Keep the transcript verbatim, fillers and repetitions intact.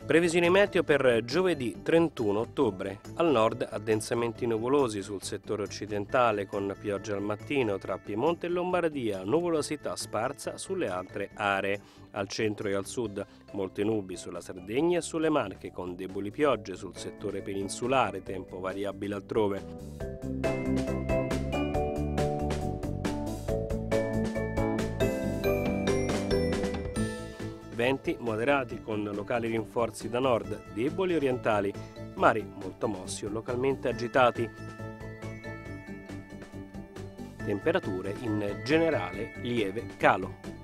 Previsioni meteo per giovedì trentuno ottobre. Al nord addensamenti nuvolosi sul settore occidentale con piogge al mattino tra Piemonte e Lombardia, nuvolosità sparsa sulle altre aree. Al centro e al sud molte nubi sulla Sardegna e sulle Marche con deboli piogge sul settore peninsulare, tempo variabile altrove. Venti moderati con locali rinforzi da nord, deboli orientali, mari molto mossi o localmente agitati. Temperature in generale lieve calo.